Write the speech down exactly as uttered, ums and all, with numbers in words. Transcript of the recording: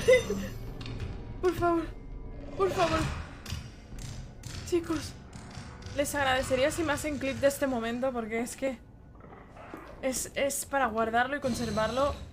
Por favor. Por favor. Chicos, les agradecería si me hacen clip de este momento porque es que... Es, es para guardarlo y conservarlo